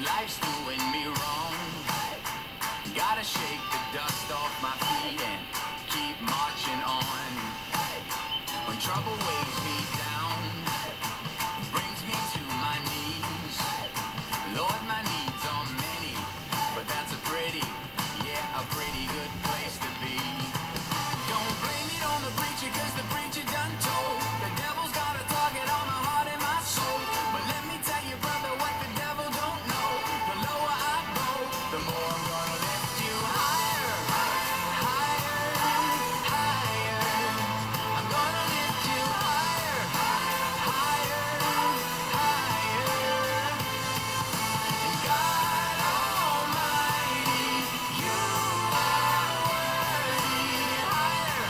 Life's doing me wrong. Gotta shake the dust off my feet and keep marching on. When trouble weighs me down, brings me to my knees. Lord, my needs are many, but that's a pretty good place to be. Don't blame it on the preacher, cause the preacher done told. The devil's got a target on my heart and my soul. But let me tell you, brother, what the devil don't know. The lower I go, the more I'm gonna lift you higher, higher, higher. I'm gonna lift you higher, higher, higher. And God Almighty, you are worthy. Higher,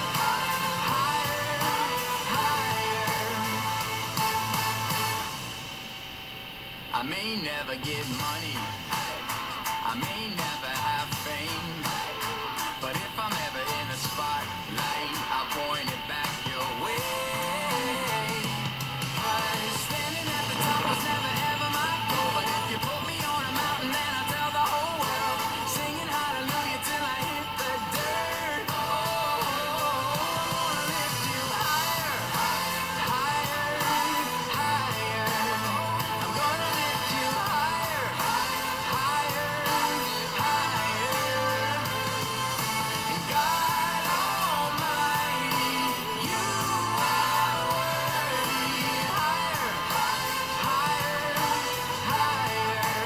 I may never get money, I may never have fame, but if I'm ever in a spotlight, I'll point it back your way. 'Cause standing at the top was never ever my goal, but if you put me on a mountain, then I'll tell the whole world, singing hallelujah till I hit the dirt. Oh, I'm gonna lift you higher, higher, higher. I'm gonna lift you higher, higher, higher. And God Almighty, you are worthy. Higher, higher, higher.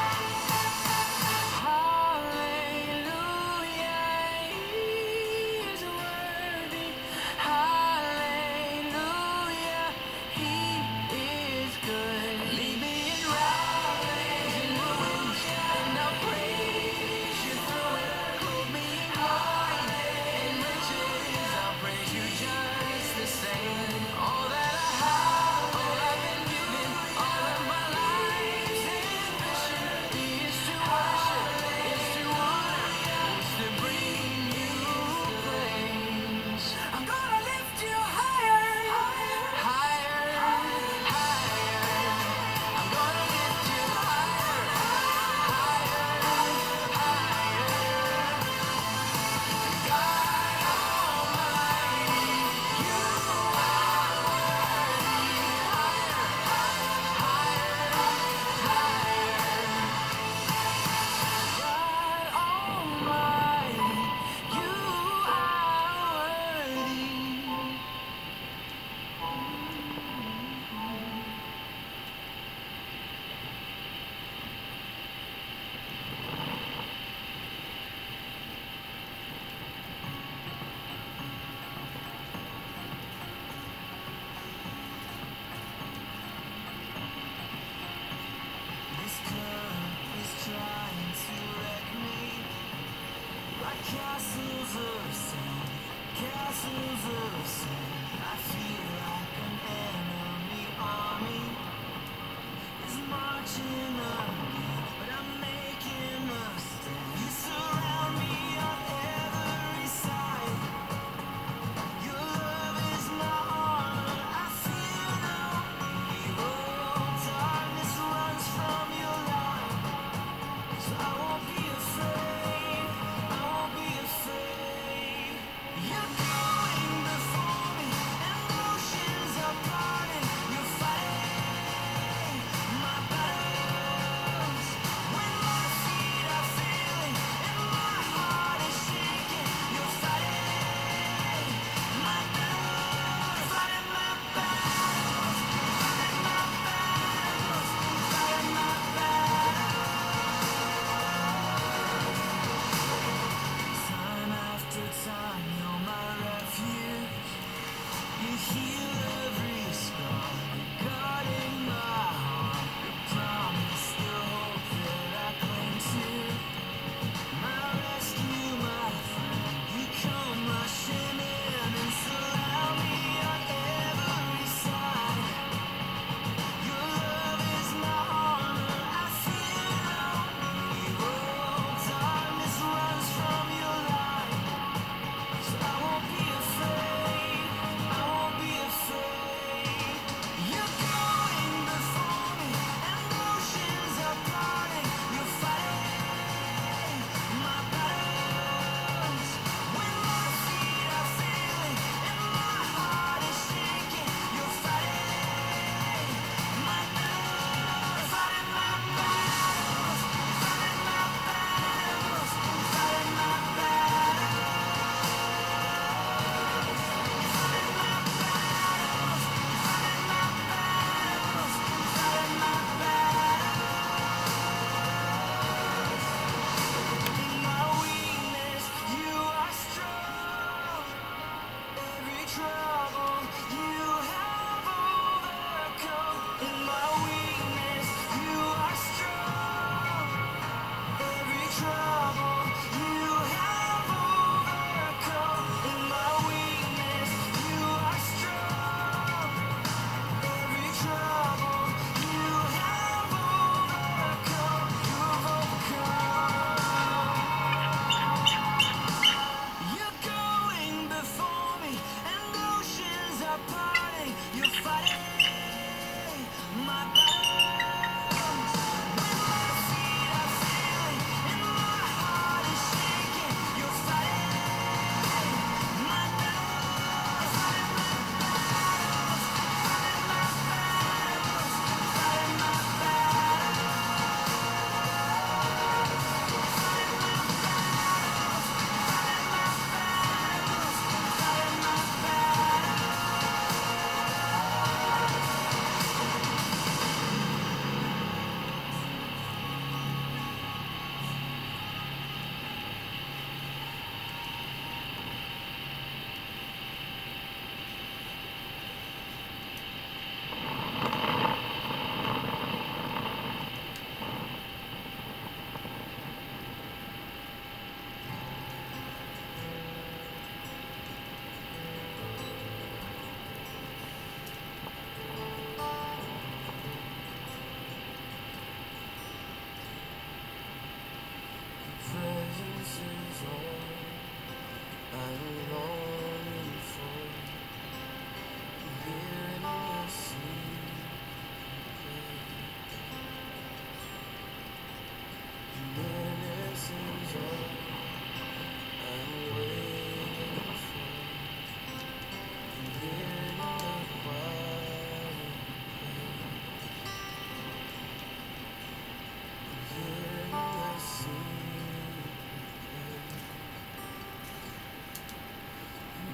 Hallelujah, He is worthy. Hallelujah, He is good. Lead me in hallelujah, and I'll praise you through it. Clothe me in glory and riches, I'll praise you just the same. All that I have, all I've been given, all of my life's ambition is to worship, is to honor, is to bring you praise. I'm gonna lift you higher, higher, higher. I'm gonna lift you higher, higher, higher. God Almighty, you are worthy. Higher, higher, higher. God Almighty, you are worthy. This current is trying to wreck me, like castles of sand, castles of sand. I feel like an enemy army is marching again, but I'm making a stand. You surround me on every side. Your love is my armor. I feel no evil. Darkness runs from your light, so I won't be afraid. I won't be afraid. You're going before me.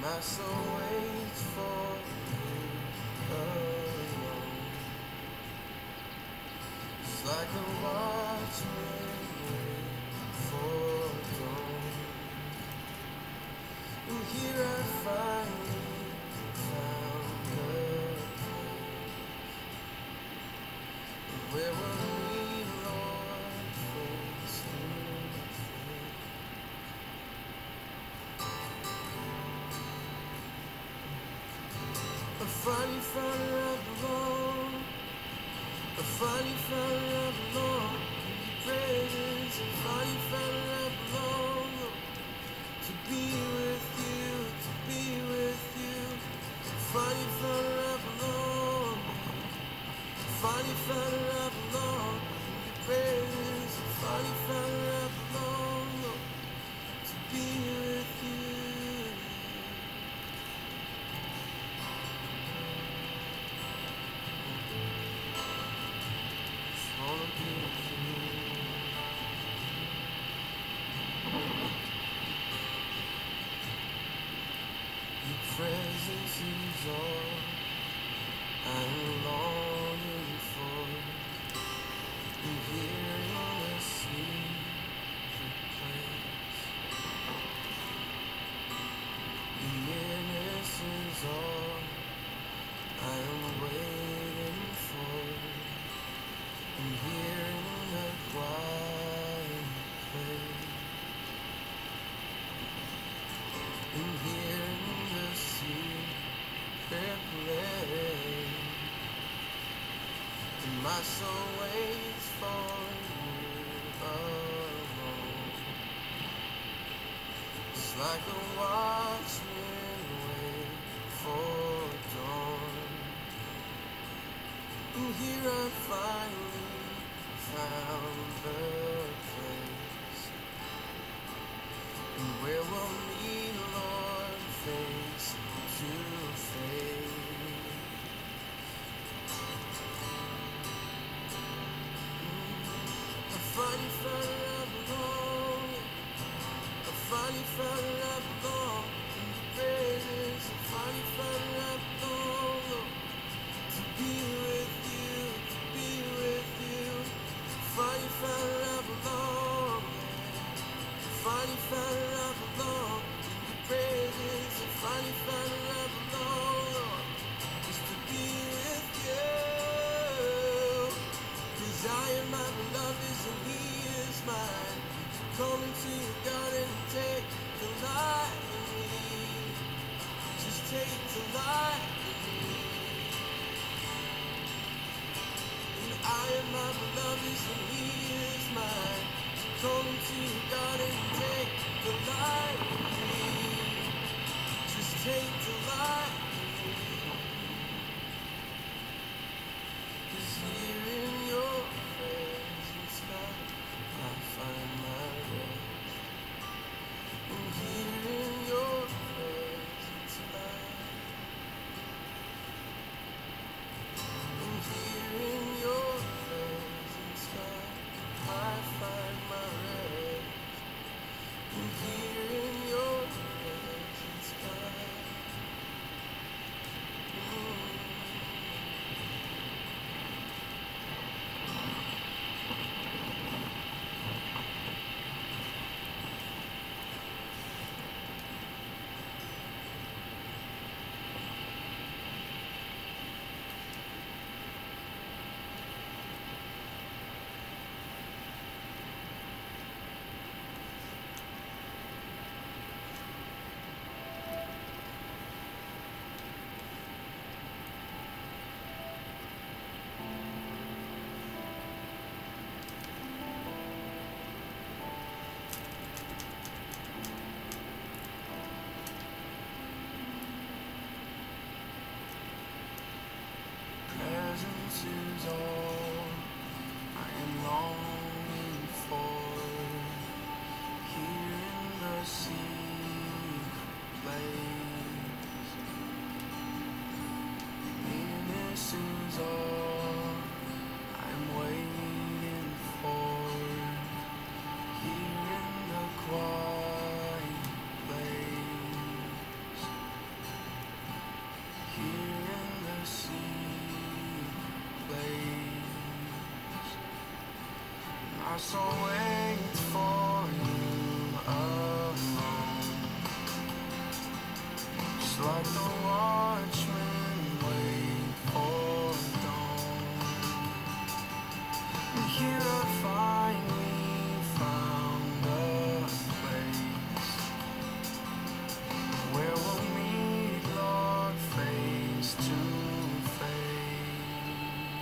My soul waits for you alone. It's like a watchman wait for dawn. And here I finally found the place where we'll meet, Lord, face to face. I finally found where I belong. I finally found where I belong. In your presence, I finally found where I belong. To be with you, to be with you. I finally found where I belong. I finally found where I belong. In your presence, I finally found where I belong. To be with you. Wanna be with you. Your presence is all I'm longing for. And here in a secret place, your nearness is all I am waiting for. And here in a quiet place, and here in the secret place, and my soul waits for you alone. It's like a watchman wait for dawn. And here I finally found the place and where we'll meet, Lord, face to face. I finally found where I belong. I finally found where I belong. In your presence, I finally found where I belong. To be with you, to be with you. Finally found where I belong. Finally found where I belong. In your presence, I finally found where I belong. Just to be with you. 'Cause I am my beloved's and he is mine. Come into your garden and take delight in me. Just take delight in me. I am my beloved's and he is mine. Come into your garden and take delight in me. Just take delight in me. 'Cause here in your presence, God, I find my rest. And here in your presence, God, and here in your presence, God, I find my rest. And here in your presence, God, My soul waits for you alone, just like the watchmen wait for dawn. And here I finally found a place where we'll meet, Lord, face to face.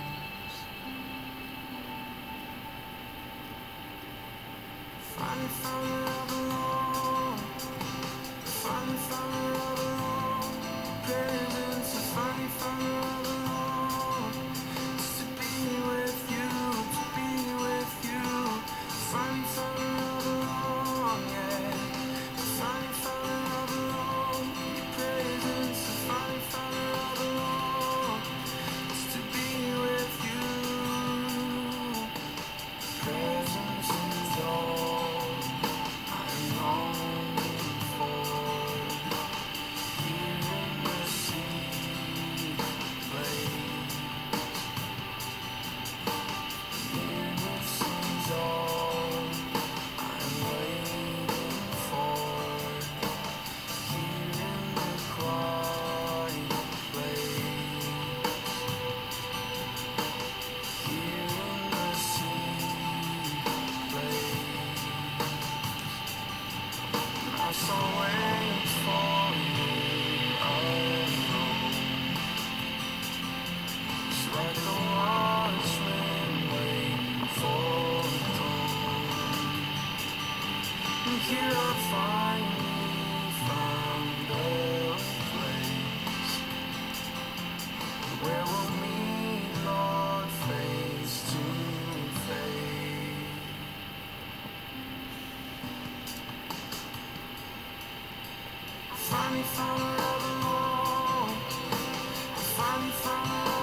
Finally found where I belong. Finally found where I belong. Presence, I finally found where I belong. Just to be with you, to be with you. Finally found where I belong, yeah. Finally found where I belong. Your presence, I finally found where I belong. Just to be with you. Presence is all I'm longing for. Here in the secret place, this is all I'm waiting for. Here in the quiet place, here in the secret place. My soul waits for you alone, just like the watchmen wait for dawn. And here I finally found a place where we'll meet, Lord, face to face. Finally found where I belong. Finally found where